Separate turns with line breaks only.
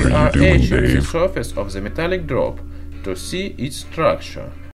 We are
doing,
etching the
Dave?
surface of the metallic drop to see its structure.